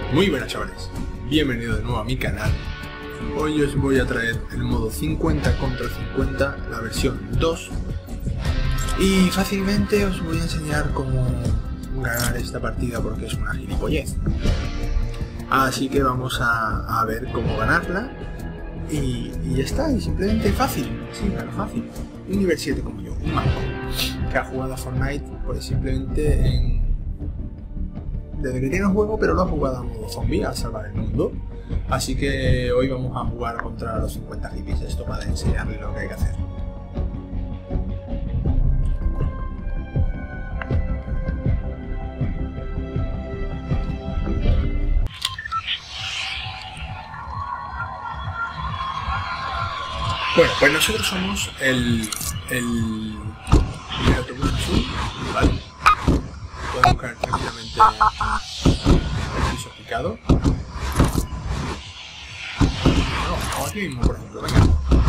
Muy buenas chavales, bienvenidos de nuevo a mi canal. Hoy os voy a traer el modo 50 contra 50, la versión 2. Y fácilmente os voy a enseñar cómo ganar esta partida porque es una gilipollez. Así que vamos a ver cómo ganarla. Y ya está, y simplemente fácil, sí, claro, fácil. Un nivel 7 como yo, un mago que ha jugado a Fortnite pues simplemente desde que tiene el juego, pero lo ha jugado a modo zombie, a salvar el mundo. Así que hoy vamos a jugar contra los 50 hippies, esto para enseñarles lo que hay que hacer. Bueno, pues nosotros somos el autobús azul, ¿vale? Podemos caer tranquilamente en el piso picado. No, aquí mismo, por ejemplo, venga.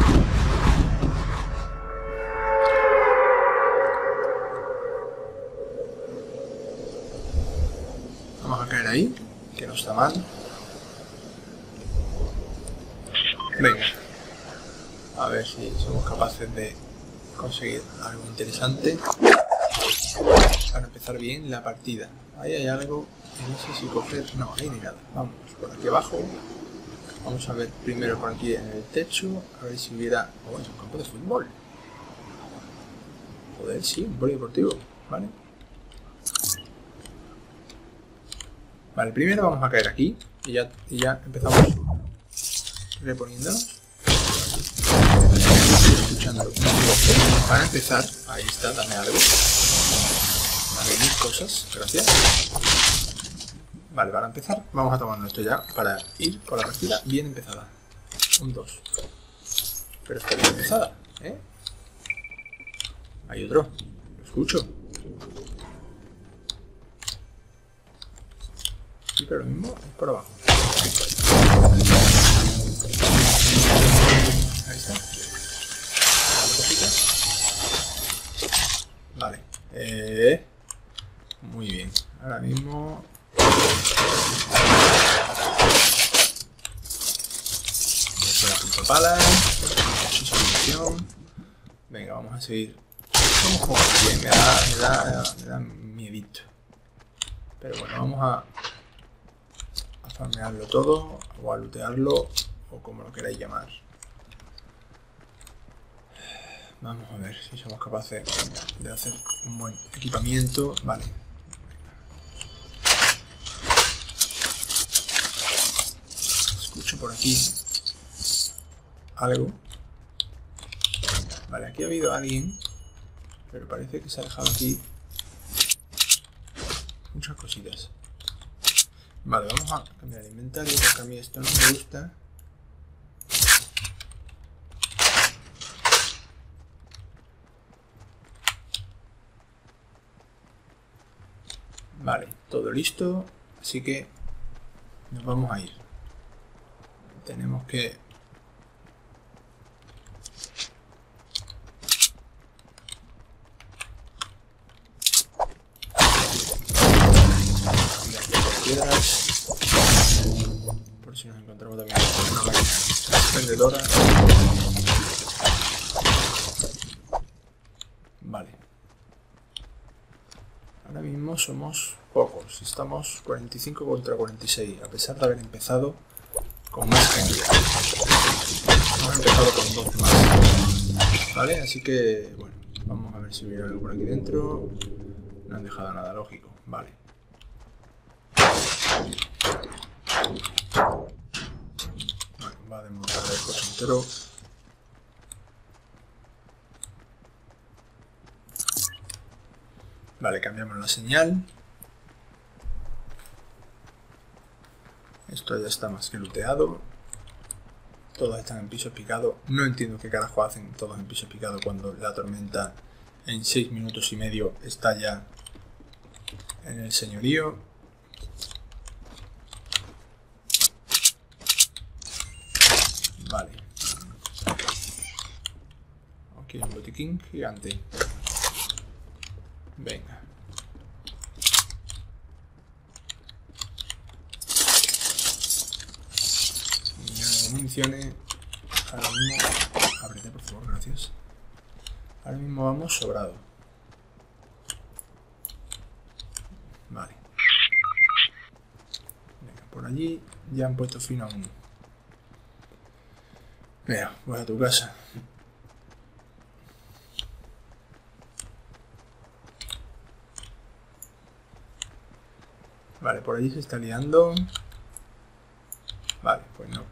Vamos a caer ahí, que no está mal. Venga. A ver si somos capaces de conseguir algo interesante para empezar bien la partida. Ahí hay algo que no sé si coger. No, ahí ni nada. Vamos por aquí abajo. Vamos a ver primero por aquí en el techo. A ver si hubiera. Oh, es un campo de fútbol. Joder, sí, un polideportivo. Vale. Vale, primero vamos a caer aquí. Y ya empezamos reponiéndonos. Escuchándolo. Para empezar, ahí está, dame algo. Dame mil cosas, gracias. Vale, para empezar, vamos a tomarnos esto ya para ir por la partida bien empezada. Un 2. Pero está bien empezada, ¿eh? Hay otro, lo escucho. Sí, pero lo mismo es por abajo. Ahí está. Vale, muy bien. Ahora mismo la punta pala, mucha munición. Venga, vamos a seguir. Vamos como bien, me da miedito. Pero bueno, vamos a farmearlo todo o a lootearlo o como lo queráis llamar. Vamos a ver si somos capaces de hacer un buen equipamiento. Vale. Escucho por aquí algo. Vale, aquí ha habido alguien, pero parece que se ha dejado aquí muchas cositas. Vale, vamos a cambiar el inventario porque a mí esto no me gusta. Vale, todo listo, así que nos vamos a ir. Tenemos que... piedras. Por si nos encontramos también una máquina expendedora. Vale. Ahora mismo somos pocos, estamos 45 contra 46, a pesar de haber empezado con más cantidad. Hemos empezado con 12 más. Vale, así que, bueno, vamos a ver si hubiera algo por aquí dentro. No han dejado nada lógico, vale. Bueno, va a desmontar el coche entero. Vale, cambiamos la señal. Esto ya está más que looteado. Todos están en piso picado. No entiendo qué carajo hacen todos en piso picado cuando la tormenta en 6 minutos y medio está ya en el señorío. Vale. Aquí hay un botiquín gigante. Venga. funcione. Ahora mismo... Ábrete, por favor, gracias. Ahora mismo vamos sobrado. Vale. Venga, por allí ya han puesto fin a uno. Venga, voy a tu casa. Vale, por allí se está liando. Vale, pues no.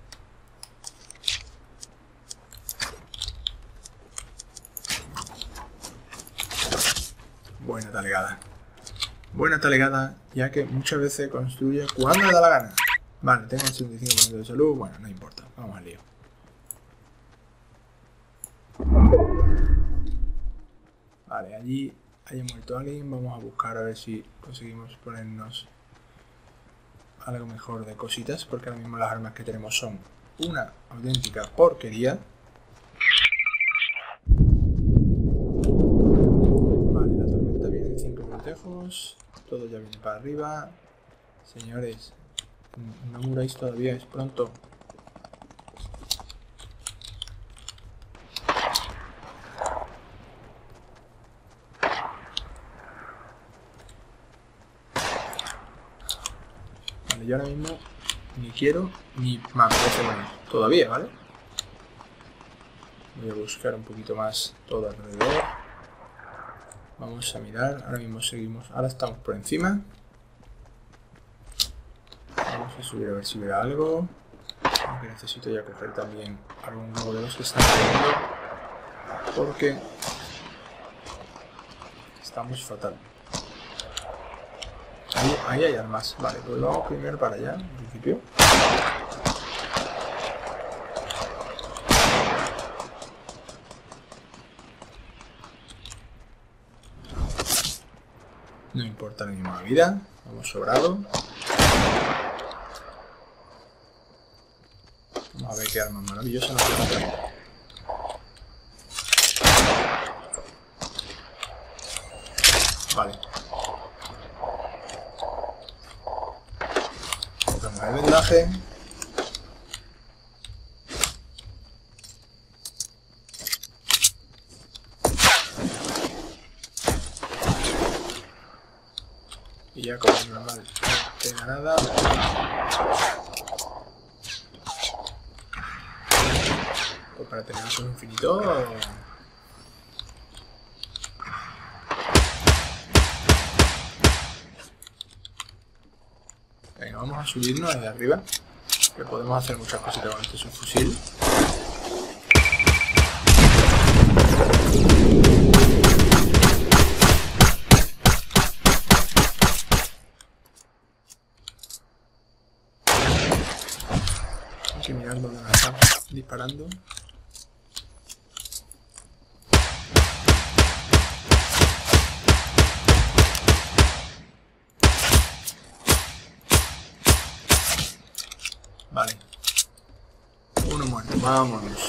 Buena talegada. Buena talegada, ya que muchas veces construye cuando le da la gana. Vale, tengo el 75% de salud. Bueno, no importa. Vamos al lío. Vale, allí haya muerto alguien. Vamos a buscar a ver si conseguimos ponernos algo mejor de cositas, porque ahora mismo las armas que tenemos son una auténtica porquería. Vale, la tormenta viene en 5 protejos, todo ya viene para arriba. Señores, no muráis todavía, es pronto. Yo ahora mismo ni quiero ni me apetece morir todavía, ¿vale? Voy a buscar un poquito más todo alrededor. Vamos a mirar, ahora mismo seguimos, ahora estamos por encima. Vamos a subir a ver si veo algo. Aunque necesito ya coger también algún globo de los que están cayendo, porque estamos fatal. Ahí hay armas. Vale, pues vamos primero para allá, en principio. No importa la misma vida. Vamos sobrado. Vamos a ver qué armas maravillosas nos encontramos. Vale. El vendaje. Y ya como es normal, no tenga nada. Pues para tener un infinito. Venga, vamos a subirnos desde arriba, que podemos hacer muchas cositas con este subfusil. Hay que mirar dónde nos están disparando. Vale. Uno muerto, vámonos.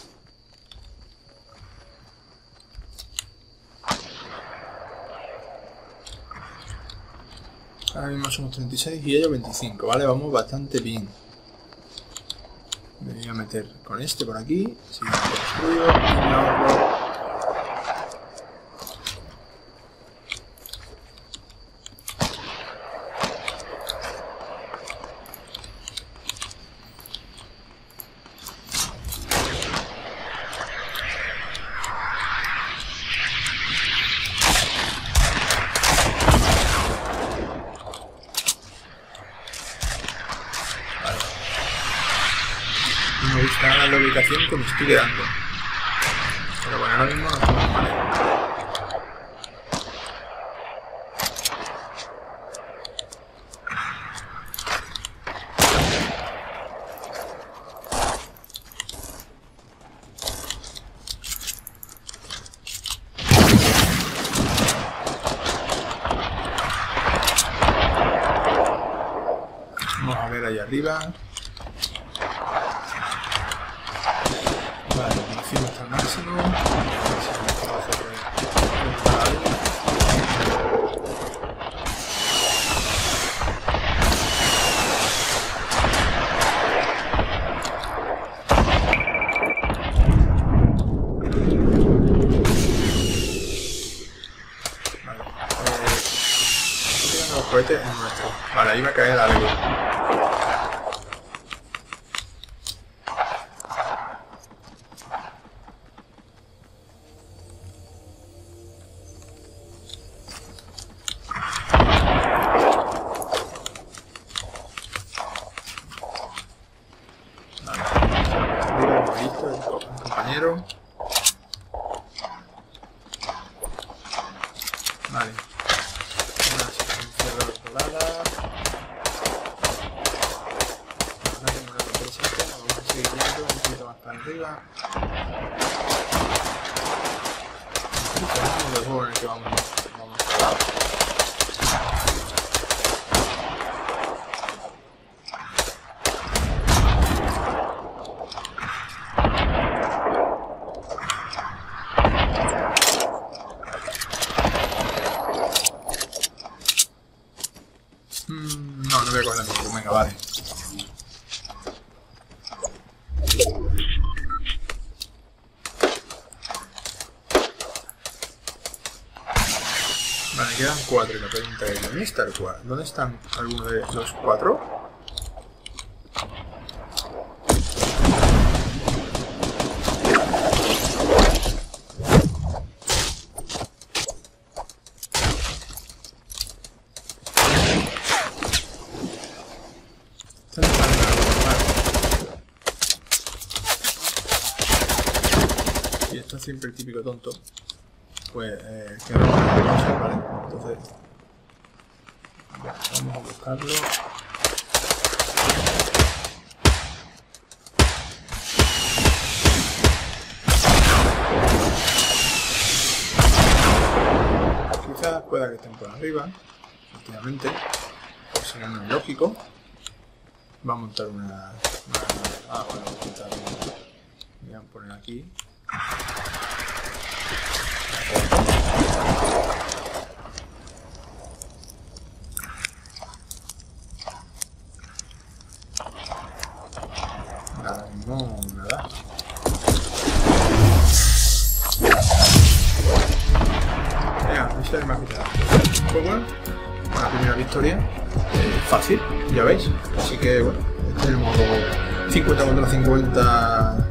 Ahora mismo somos 36 y ellos 25, ¿vale? Vamos bastante bien. Me voy a meter con este por aquí. Si me construyo, me ahorro. Me gusta la ubicación que me estoy quedando. Pero bueno, ahora mismo no estamos mal. Vamos a ver ahí arriba. Vale, munición hasta el máximo. ahí me cae la alegría. Compañero. Vale. Una secuencia volada. Una que me lo presente. Vamos a seguir yendo un poquito más para arriba. Este es el juego en el que vamos a hablar. No voy a coger la micro, venga, vale. Vale, quedan 4 y la pregunta es, ¿dónde está el 4? ¿Dónde están algunos de los 4? Y está siempre el típico tonto, pues que no va, ¿vale? Entonces vamos a buscarlo. Quizás pueda que estén por arriba, efectivamente, por si no es lógico. Va a montar una bueno, voy a quitar, voy a poner aquí. No, nada. Venga, esa es más quitada. Pues bueno, una primera victoria. Fácil, ya veis. Así que bueno, este es el modo 50 contra 50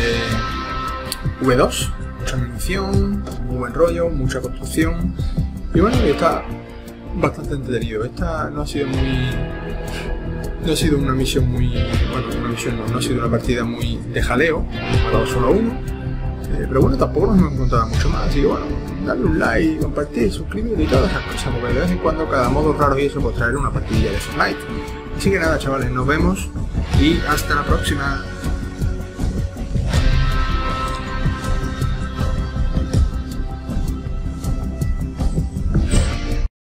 V2. Mucha munición, muy buen rollo, mucha construcción. Y bueno, está bastante entretenido. Esta no ha sido muy... No ha sido una misión muy... Bueno, una misión no ha sido una partida muy de jaleo. Hemos matado solo a uno. Pero bueno, tampoco nos hemos encontrado mucho más. Así que bueno, darle un like, compartir, suscribir y todas esas cosas. Porque de vez en cuando, cada modo raro y eso, pues traer una partidilla de Fortnite. Así que nada, chavales, nos vemos y hasta la próxima.